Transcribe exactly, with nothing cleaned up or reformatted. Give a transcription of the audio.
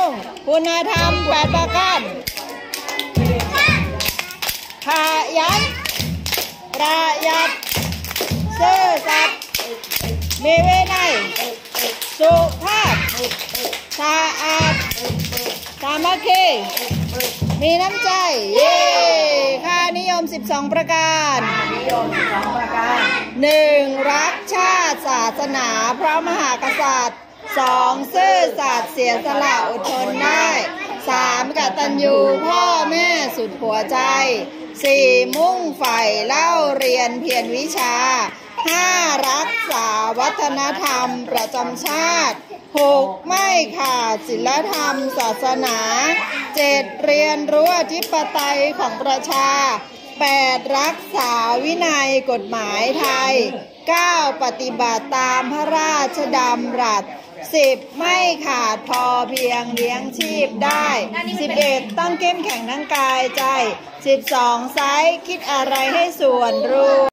มุ่งคุณธรรมแปดประการขยันประหยัดซื่อสัตย์มีวินัยสุภาพสะอาดสามัคคีมีน้ำใจเย้ค่านิยมสิบสองประการนิยมสิบสองประการหนึ่งรักชาติศาสนาพระมหากษัตริย์สองซื่อสัตย์เสียสละอดทนได้สามกตัญญูพ่อแม่สุดหัวใจสี่มุ่งใฝ่เล่าเรียนเพียรวิชาห้ารักษาวัฒนธรรมประจำชาติหกไม่ขาดศีลธรรมศาสนาเจ็ดเรียนรู้อธิปไตยของประชาแปดรักษาวินัยกฎหมายไทยเก้าปฏิบัติตามพระราชดำรัสสิบไม่ขาดพอเพียงเลี้ยงชีพได้สิบเอ็ดต้องเข้มแข็งทั้งกายใจสิบสองไซส์คิดอะไรให้ส่วนรวม